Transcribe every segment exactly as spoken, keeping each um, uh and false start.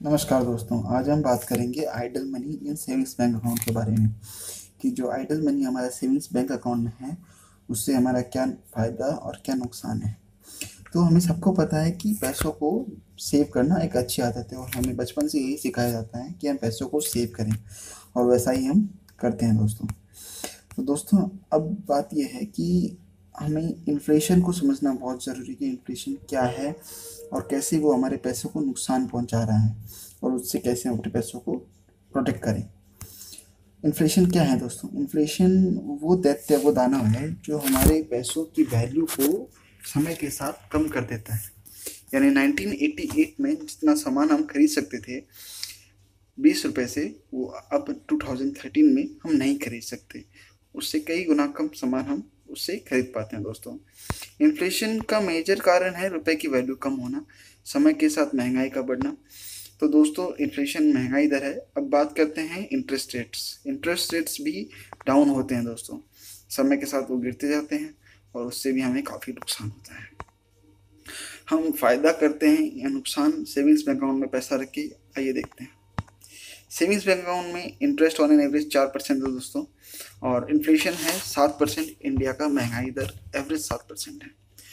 नमस्कार दोस्तों, आज हम बात करेंगे idle money in savings bank account के बारे में कि जो आइडल मनी हमारा सेविंग्स बैंक अकाउंट में है उससे हमारा क्या फ़ायदा और क्या नुकसान है। तो हमें सबको पता है कि पैसों को सेव करना एक अच्छी आदत है और हमें बचपन से यही सिखाया जाता है कि हम पैसों को सेव करें और वैसा ही हम करते हैं दोस्तों। तो दोस्तों, अब बात यह है कि हमें इन्फ्लेशन को समझना बहुत ज़रूरी है कि इन्फ्लेशन क्या है और कैसे वो हमारे पैसों को नुकसान पहुंचा रहा है और उससे कैसे हम अपने पैसों को प्रोटेक्ट करें। इन्फ्लेशन क्या है दोस्तों? इन्फ्लेशन वो दैत्य वो दाना है जो हमारे पैसों की वैल्यू को समय के साथ कम कर देता है। यानी नाइनटीन एटी एट में जितना सामान हम खरीद सकते थे बीस रुपए से, वो अब टू थाउजेंड थर्टीन में हम नहीं खरीद सकते। उससे कई गुना कम सामान हम उससे खरीद पाते हैं दोस्तों। इन्फ्लेशन का मेजर कारण है रुपए की वैल्यू कम होना, समय के साथ महंगाई का बढ़ना। तो दोस्तों, इन्फ्लेशन महंगाई दर है। अब बात करते हैं इंटरेस्ट रेट्स। इंटरेस्ट रेट्स भी डाउन होते हैं दोस्तों, समय के साथ वो गिरते जाते हैं और उससे भी हमें काफ़ी नुकसान होता है। हम फायदा करते हैं या नुकसान सेविंग्स बैंक अकाउंट में पैसा रख के, आइए देखते हैं। सेविंग्स बैंक अकाउंट में इंटरेस्ट ऑन एन एवरेज चार परसेंट है दोस्तों, और इन्फ्लेशन है सात परसेंट। इंडिया का महंगाई दर एवरेज सात परसेंट है।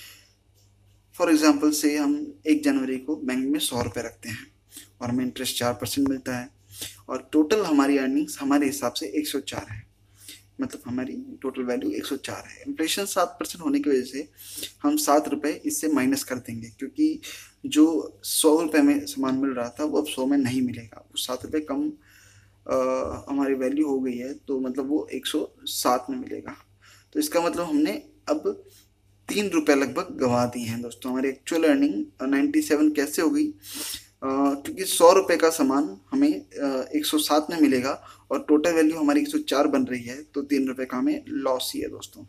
फॉर एग्जाम्पल से हम एक जनवरी को बैंक में सौ रुपये रखते हैं और हमें इंटरेस्ट चार परसेंट मिलता है और टोटल हमारी अर्निंग्स हमारे हिसाब से एक सौ चार है, मतलब हमारी टोटल वैल्यू एक सौ चार है। इन्फ्लेशन सात परसेंट होने की वजह से हम सात रुपये इससे माइनस कर देंगे, क्योंकि जो सौ रुपये में सामान मिल रहा था वो अब सौ में नहीं मिलेगा, वो सात रुपये कम आ, हमारी वैल्यू हो गई है, तो मतलब वो एक सौ सात में मिलेगा। तो इसका मतलब हमने अब तीन रुपये लगभग गंवा दिए हैं दोस्तों। हमारी एक्चुअल अर्निंग नाइन्टी सेवन कैसे हो गई? क्योंकि सौ रुपये का सामान हमें एक सौ सात में मिलेगा और टोटल वैल्यू हमारी एक सौ चार बन रही है, तो तीन रुपये का हमें लॉस ही है दोस्तों।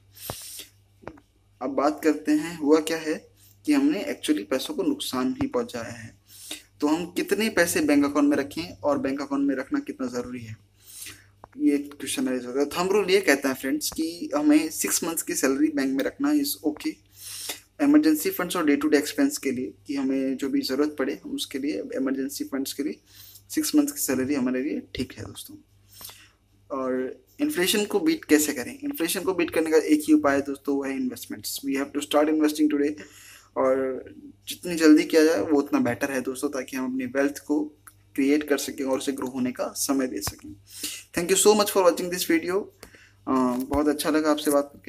अब बात करते हैं हुआ क्या है कि हमने एक्चुअली पैसों को नुकसान ही पहुंचाया है। तो हम कितने पैसे बैंक अकाउंट में रखें और बैंक अकाउंट में रखना कितना ज़रूरी है, ये क्वेश्चन रेज होता है। थंब रूल ये कहता है फ्रेंड्स कि हमें सिक्स मंथ्स की सैलरी बैंक में रखना इज़ ओके। इमरजेंसी फंड्स और डे टू डे एक्सपेंस के लिए, कि हमें जो भी ज़रूरत पड़े हम उसके लिए इमरजेंसी फंड्स के लिए सिक्स मंथ्स की सैलरी हमारे लिए ठीक है दोस्तों। और इन्फ्लेशन को बीट कैसे करें? इन्फ्लेशन को बीट करने का एक ही उपाय है दोस्तों, वो है investments. We have to start investing today, और जितनी जल्दी किया जाए वो उतना बेटर है दोस्तों, ताकि हम अपनी वेल्थ को क्रिएट कर सकें और उसे ग्रो होने का समय दे सकें। Thank you so much for watching this video. बहुत अच्छा लगा आपसे बात करके।